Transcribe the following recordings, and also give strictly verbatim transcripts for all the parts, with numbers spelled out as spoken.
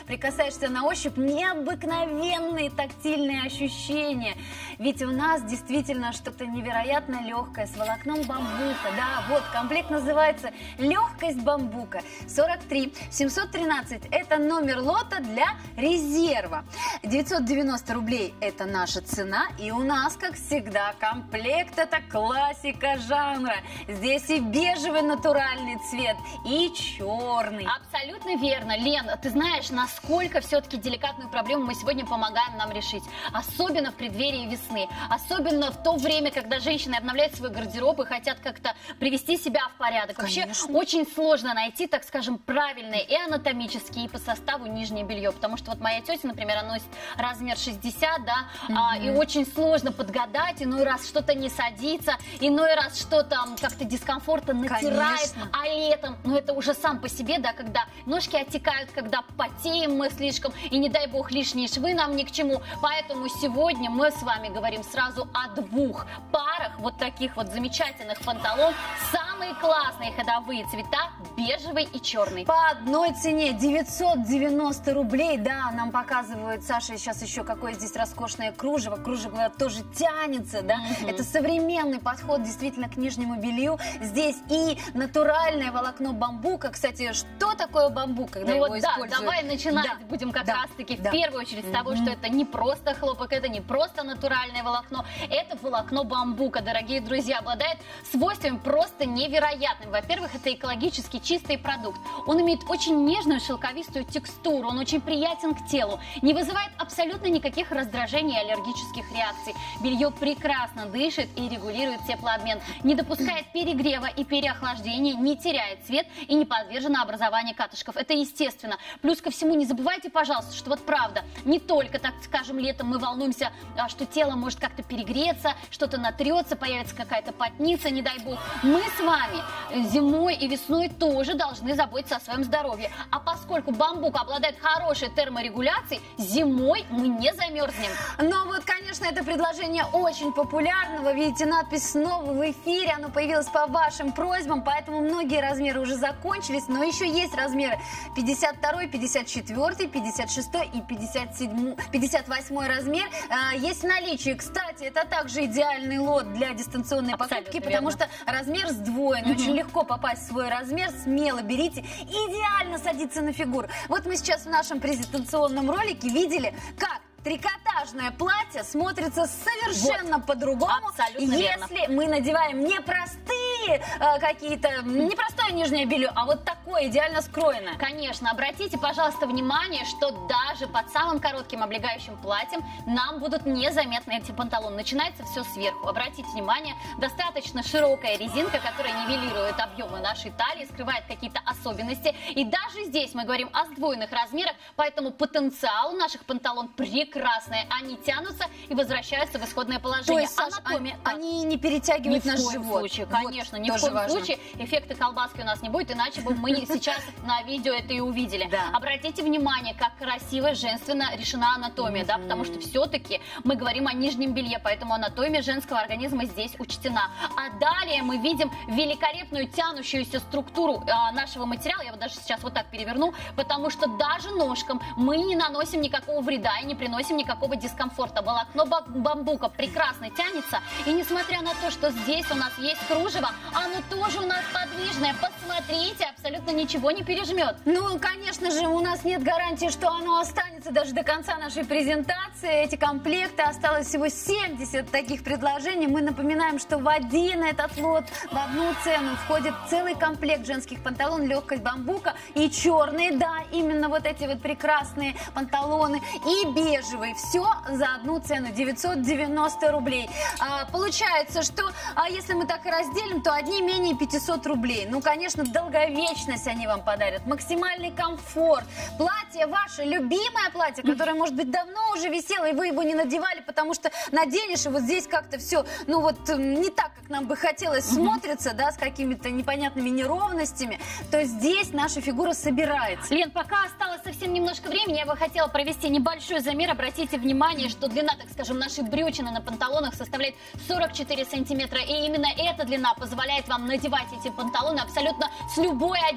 прикасаешься на ощупь, необыкновенные тактильные ощущения. Ведь у нас действительно что-то невероятно легкое с волокном бамбука. Да, вот комплект называется «Легкость бамбука». сорок три семьсот тринадцать – это номер лота для резерва. девятьсот девяносто рублей – это наша цена. И у нас, как всегда, комплект – это классика жанра. Здесь и бежевый натуральный цвет, и черный. Абсолютно верно. Лен, ты знаешь, насколько все-таки деликатную проблему мы сегодня помогаем нам решить. Особенно в преддверии весны. Особенно в то время, когда женщины обновляют свой гардероб и хотят как-то привести себя в порядок. Вообще, Конечно. очень сложно найти, так скажем, правильное и анатомически, и по составу нижнее белье. Потому что вот моя тетя, например, она носит размер шестьдесят, да, mm-hmm. а, и очень сложно подгадать. Иной раз что-то не садится, иной раз что-то как-то дискомфортно натирает. Конечно. А летом, ну это уже сам по себе, да, когда ножки оттекают, когда потеем мы слишком, и не дай бог лишние швы нам ни к чему. Поэтому сегодня мы с вами говорим сразу о двух парах вот таких вот замечательных панталон. Самые классные ходовые цвета – бежевый и черный. По одной цене девятьсот девяносто рублей. Да, нам показывают, Саша, сейчас еще какое здесь роскошное кружево. Кружево тоже тянется, да. Mm-hmm. Это современный подход действительно к нижнему белью. Здесь и натуральное волокно бамбука. Кстати, что такое бамбук, когда ну его вот, используют? Да, давай начинать да, будем как да, раз-таки да. в первую очередь с того, Mm-hmm. что это не просто хлопок, это не просто натуральное волокно, это волокно бамбука, дорогие друзья, обладает свойствами просто невероятными. Во-первых, это экологически чистый продукт. Он имеет очень нежную шелковистую текстуру, он очень приятен к телу, не вызывает абсолютно никаких раздражений и аллергических реакций. Белье прекрасно дышит и регулирует теплообмен, не допускает перегрева и переохлаждения, не теряет цвет и не подвержено образованию катышков. Это естественно. Плюс ко всему, не забывайте, пожалуйста, что вот правда, не только, так скажем, летом мы волнуемся, что тело может как-то перегреться, что-то натрется, появится какая-то потница, не дай бог. Мы с вами зимой и весной тоже должны заботиться о своем здоровье. А поскольку бамбук обладает хорошей терморегуляцией, зимой мы не замерзнем. Но вот, конечно, это предложение очень популярно. Вы видите надпись «Снова в эфире». Оно появилось по вашим просьбам, поэтому многие размеры уже закончились. Но еще есть размеры пятьдесят второй, пятьдесят четвёртый, пятьдесят шестой и пятьдесят седьмой, пятьдесят восьмой размер. Есть в наличии. Кстати, это также идеальный лот для дистанционной Абсолютно покупки, потому верно. что размер сдвоен. Mm-hmm. Очень легко попасть в свой размер. Смело берите. Идеально садится на фигуру. Вот мы сейчас в нашем презентационном ролике видели, как трикотажное платье смотрится совершенно вот. По-другому, Абсолютно если верно. мы надеваем не простые э, какие-то, не простое нижнее белье, а вот такое идеально скроенное. Конечно, обратите, пожалуйста, внимание, что даже под самым коротким облегающим платьем нам будут незаметны эти панталоны. Начинается все сверху. Обратите внимание, достаточно широкая резинка, которая нивелирует объемы нашей талии, скрывает какие-то особенности. И даже здесь мы говорим о сдвоенных размерах, поэтому потенциал наших панталон прекрасный. Прекрасные, они тянутся и возвращаются в исходное положение. То есть, Саш, Анатомия, они, они не перетягивают наш живот. Ни в коем случае, конечно, вот, ни в коем важно. случае эффекта колбаски у нас не будет, иначе бы мы сейчас на видео это и увидели. Да. Обратите внимание, как красиво, женственно решена анатомия, mm-hmm. да, потому что все-таки мы говорим о нижнем белье, поэтому анатомия женского организма здесь учтена. А далее мы видим великолепную тянущуюся структуру а, нашего материала, я вот даже сейчас вот так переверну, потому что даже ножкам мы не наносим никакого вреда и не приносим никакого дискомфорта. Волокно бамбука прекрасно тянется, и несмотря на то, что здесь у нас есть кружево, оно тоже у нас подвижное. Посмотрите, абсолютно ничего не пережмет. Ну, конечно же, у нас нет гарантии, что оно останется даже до конца нашей презентации. Эти комплекты, осталось всего семьдесят таких предложений. Мы напоминаем, что в один этот лот, в одну цену входит целый комплект женских панталон, легкость бамбука и черные, да, именно вот эти вот прекрасные панталоны, и бежевые. Все за одну цену, девятьсот девяносто рублей. А, получается, что а если мы так и разделим, то одни менее пятисот рублей. Ну, конечно, долговечность они вам подарят, максимальный комфорт. Платье ваше, любимое платье, которое, может быть, давно уже висело, и вы его не надевали, потому что наденешь, и вот здесь как-то все, ну вот, не так, как нам бы хотелось, смотрится, да, с какими-то непонятными неровностями, то здесь наша фигура собирается. Лен, пока осталось совсем немножко времени, я бы хотела провести небольшой замер. Обратите внимание, что длина, так скажем, нашей брючины на панталонах составляет сорок четыре сантиметра. И именно эта длина позволяет вам надевать эти панталоны абсолютно с любой одеждой.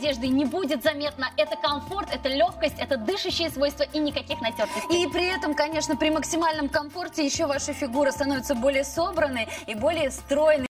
одежды не будет заметно. Это комфорт, это легкость, это дышащие свойства и никаких натертостей. И при этом, конечно, при максимальном комфорте еще ваша фигура становится более собранной и более стройной.